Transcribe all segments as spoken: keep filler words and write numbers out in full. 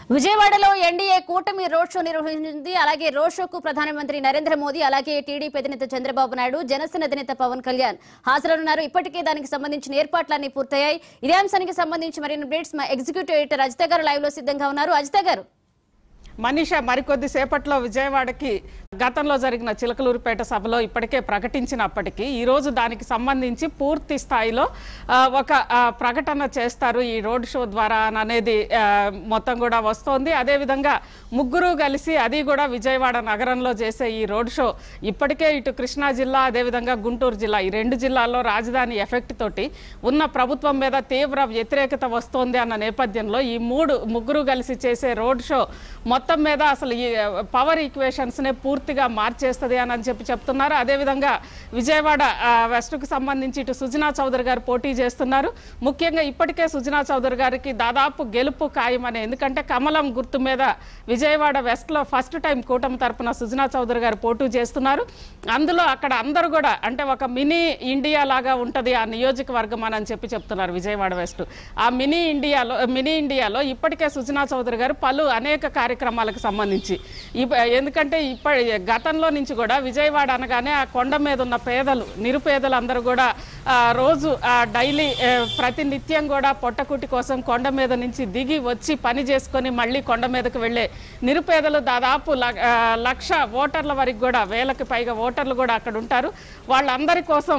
విజయవాడలో ఎన్డీఏ కూటమి road show నిర్వహించింది. అలాగే రోడ్ షోకు ప్రధానమంత్రి నరేంద్ర మోదీ, అలాగే టీడీపీ అధినేత చంద్రబాబు నాయుడు, జనసేన అధినేత పవన్ కళ్యాణ్ హాజరవున్నారు. ఇప్పటికే దానికి సంబంధించిన ఏర్పాట్లన్నీ పూర్తయ్యాయి. ఇదే అంశానికి సంబంధించి మరిన్ని అప్డేట్స్ మా ఎగ్జిక్యూటివ్ ఎడిటర్ అజిత గారు లైవ్ లో సిద్ధంగా ఉన్నారు. అజిత గారు, మనీషా మరికొద్ది సేపట్లో విజయవాడకి గతంలో జరిగిన చిలకలూరిపేట సభలో ఇప్పటికే ప్రకటించినప్పటికీ ఈరోజు దానికి సంబంధించి పూర్తి స్థాయిలో ఒక ప్రకటన చేస్తారు ఈ రోడ్ షో ద్వారా అనేది మొత్తం కూడా వస్తోంది. అదేవిధంగా ముగ్గురు కలిసి అది కూడా విజయవాడ నగరంలో చేసే ఈ రోడ్ షో ఇప్పటికే ఇటు కృష్ణా జిల్లా అదేవిధంగా గుంటూరు జిల్లా ఈ రెండు జిల్లాల్లో రాజధాని ఎఫెక్ట్ తోటి ఉన్న ప్రభుత్వం మీద తీవ్ర వ్యతిరేకత వస్తోంది అన్న నేపథ్యంలో ఈ మూడు ముగ్గురు కలిసి చేసే రోడ్ షో మొత్తం మీద అసలు ఈ పవర్ ఈక్వేషన్స్నే పూర్తిగా మార్చేస్తుంది అని చెప్పి చెప్తున్నారు. అదేవిధంగా విజయవాడ వెస్ట్కు సంబంధించి ఇటు సుజనా చౌదరి గారు పోటీ చేస్తున్నారు. ముఖ్యంగా ఇప్పటికే సుజనా చౌదరి గారికి దాదాపు గెలుపు ఖాయమనే, ఎందుకంటే కమలం గుర్తు మీద విజయవాడ వెస్ట్లో ఫస్ట్ టైం కూటమి తరపున సుజనా చౌదరి గారు పోటీ చేస్తున్నారు. అందులో అక్కడ అందరూ కూడా అంటే ఒక మినీ ఇండియా లాగా ఉంటుంది ఆ నియోజకవర్గం అని చెప్పి చెప్తున్నారు విజయవాడ వెస్ట్. ఆ మినీ ఇండియాలో మినీ ఇండియాలో ఇప్పటికే సుజనా చౌదరి గారు పలు అనేక కార్యక్రమాలకు సంబంధించి ఎందుకంటే ఇప్పటి గతంలో నుంచి కూడా విజయవాడ అనగానే ఆ కొండ మీద ఉన్న పేదలు నిరుపేదలు అందరూ కూడా రోజు డైలీ ప్రతి నిత్యం కూడా పొట్టకుటి కోసం కొండ మీద నుంచి దిగి వచ్చి పని చేసుకొని మళ్ళీ కొండ మీదకు వెళ్ళే నిరుపేదలు దాదాపు లక్ష ఓటర్ల వరకు కూడా వేలకు పైగా ఓటర్లు కూడా అక్కడ ఉంటారు. వాళ్ళందరి కోసం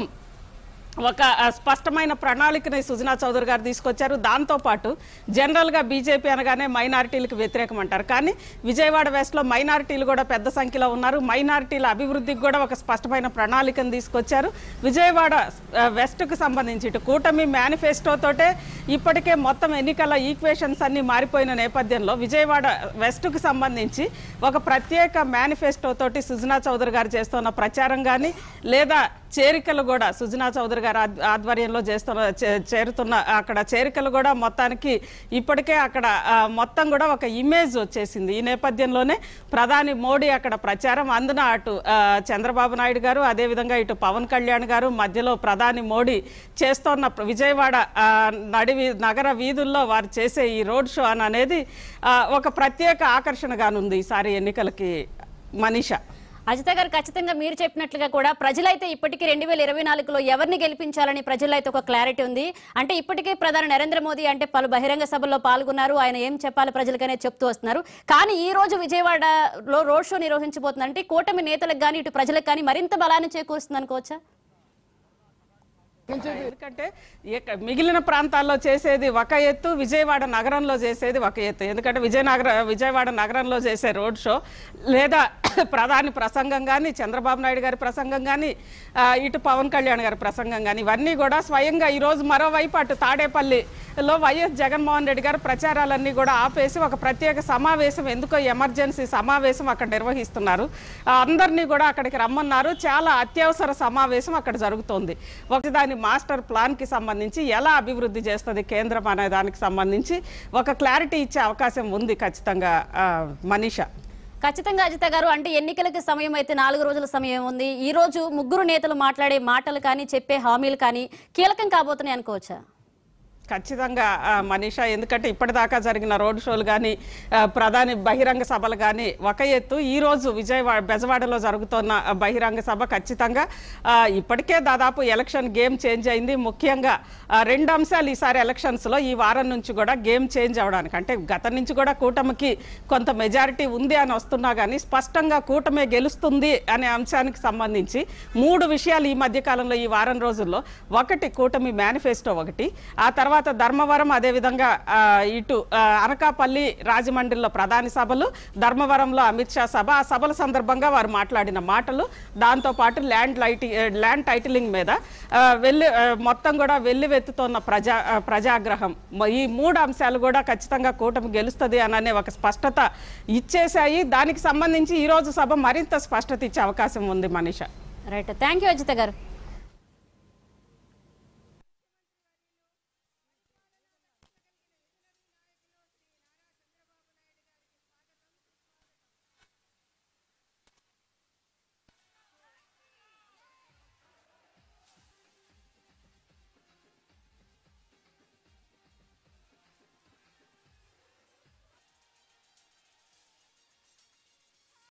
ఒక స్పష్టమైన ప్రణాళికని సుజనా చౌదరి గారు తీసుకొచ్చారు. దాంతోపాటు జనరల్గా బీజేపీ అనగానే మైనారిటీలకు వ్యతిరేకం అంటారు, కానీ విజయవాడ వెస్ట్లో మైనారిటీలు కూడా పెద్ద సంఖ్యలో ఉన్నారు. మైనారిటీల అభివృద్ధికి కూడా ఒక స్పష్టమైన ప్రణాళికను తీసుకొచ్చారు. విజయవాడ వెస్ట్కు సంబంధించి ఇటు కూటమి మేనిఫెస్టోతోటే ఇప్పటికే మొత్తం ఎన్నికల ఈక్వేషన్స్ అన్నీ మారిపోయిన నేపథ్యంలో విజయవాడ వెస్ట్కు సంబంధించి ఒక ప్రత్యేక మేనిఫెస్టో తోటి సుజనా చౌదరి గారు చేస్తున్న ప్రచారం కానీ లేదా చేరికలు కూడా సుజనా చౌదరి గారు ఆధ్వర్యంలో చేస్తున్న చేరుతున్న అక్కడ చేరికలు కూడా మొత్తానికి ఇప్పటికే అక్కడ మొత్తం కూడా ఒక ఇమేజ్ వచ్చేసింది. ఈ నేపథ్యంలోనే ప్రధాని మోడీ అక్కడ ప్రచారం, అందున అటు చంద్రబాబు నాయుడు గారు అదేవిధంగా ఇటు పవన్ కళ్యాణ్ గారు మధ్యలో ప్రధాని మోడీ చేస్తున్న విజయవాడ నడివి నగర వీధుల్లో వారు చేసే ఈ రోడ్ షో అని అనేది ఒక ప్రత్యేక ఆకర్షణగానుంది ఈసారి ఎన్నికలకి. మనీషా, అజిత గారు, ఖచ్చితంగా మీరు చెప్పినట్లుగా కూడా ప్రజలైతే ఇప్పటికీ రెండు వేల ఇరవై నాలుగులో ఎవరిని గెలిపించాలని ప్రజలైతే ఒక క్లారిటీ ఉంది. అంటే ఇప్పటికే ప్రధాని నరేంద్ర మోదీ అంటే పలు బహిరంగ సభల్లో పాల్గొన్నారు, ఆయన ఏం చెప్పాలి ప్రజలకనే చెప్తూ వస్తున్నారు. కానీ ఈ రోజు విజయవాడలో రోడ్ షో నిర్వహించబోతున్నారు అంటే కూటమి నేతలకు కానీ ఇటు ప్రజలకు కానీ మరింత బలాన్ని చేకూరుస్తుంది అనుకోవచ్చా? ఎందుకంటే మిగిలిన ప్రాంతాల్లో చేసేది ఒక ఎత్తు, విజయవాడ నగరంలో చేసేది ఒక ఎత్తు. ఎందుకంటే విజయనగర విజయవాడ నగరంలో చేసే రోడ్ షో లేదా ప్రధాని ప్రసంగం కానీ చంద్రబాబు నాయుడు గారి ప్రసంగం కానీ ఇటు పవన్ కళ్యాణ్ గారి ప్రసంగం కానీ ఇవన్నీ కూడా స్వయంగా ఈరోజు మరోవైపు అటు తాడేపల్లిలో వైఎస్ జగన్మోహన్ రెడ్డి గారి ప్రచారాలన్నీ కూడా ఆపేసి ఒక ప్రత్యేక సమావేశం, ఎందుకో ఎమర్జెన్సీ సమావేశం అక్కడ నిర్వహిస్తున్నారు. అందరినీ కూడా అక్కడికి రమ్మన్నారు. చాలా అత్యవసర సమావేశం అక్కడ జరుగుతోంది. ఒక దాని మాస్టర్ ప్లాన్ కి సంబంధించి ఎలా అభివృద్ధి చేస్తుంది కేంద్రం అనే దానికి సంబంధించి ఒక క్లారిటీ ఇచ్చే అవకాశం ఉంది ఖచ్చితంగా. మనీషా, ఖచ్చితంగా అజిత గారు, అంటే ఎన్నికలకి సమయం అయితే నాలుగు రోజుల సమయం ఉంది. ఈ రోజు ముగ్గురు నేతలు మాట్లాడే మాటలు కానీ చెప్పే హామీలు కానీ కీలకం కాబోతున్నాయి అనుకోవచ్చా? ఖచ్చితంగా మనీషా, ఎందుకంటే ఇప్పటిదాకా జరిగిన రోడ్ షోలు కానీ ప్రధాని బహిరంగ సభలు కానీ ఒక ఎత్తు, ఈరోజు విజయవాడ బెజవాడలో జరుగుతున్న బహిరంగ సభ ఖచ్చితంగా ఇప్పటికే దాదాపు ఎలక్షన్ గేమ్ చేంజ్ అయింది. ముఖ్యంగా రెండు అంశాలు ఈసారి ఎలక్షన్స్లో ఈ వారం నుంచి కూడా గేమ్ చేంజ్ అవడానికి, అంటే గత నుంచి కూడా కూటమికి కొంత మెజారిటీ ఉంది అని వస్తున్నా కానీ స్పష్టంగా కూటమే గెలుస్తుంది అనే అంశానికి సంబంధించి మూడు విషయాలు ఈ మధ్యకాలంలో ఈ వారం రోజుల్లో, ఒకటి కూటమి మేనిఫెస్టో ఒకటి, ఆ తర్వాత తర్వాత ధర్మవరం అదేవిధంగా ఇటు అనకాపల్లి రాజమండ్రిలో ప్రధాని సభలు, ధర్మవరంలో అమిత్ షా సభ, ఆ సభల సందర్భంగా వారు మాట్లాడిన మాటలు, దాంతోపాటు ల్యాండ్ లైటి ల్యాండ్ టైటిలింగ్ మీద వెళ్ళి మొత్తం కూడా వెల్లువెత్తుతున్న ప్రజా ప్రజాగ్రహం, ఈ మూడు అంశాలు కూడా ఖచ్చితంగా కూటమి గెలుస్తుంది అనే ఒక స్పష్టత ఇచ్చేశాయి. దానికి సంబంధించి ఈరోజు సభ మరింత స్పష్టత ఇచ్చే అవకాశం ఉంది. Manisha, right, thank you Ajitha గారు.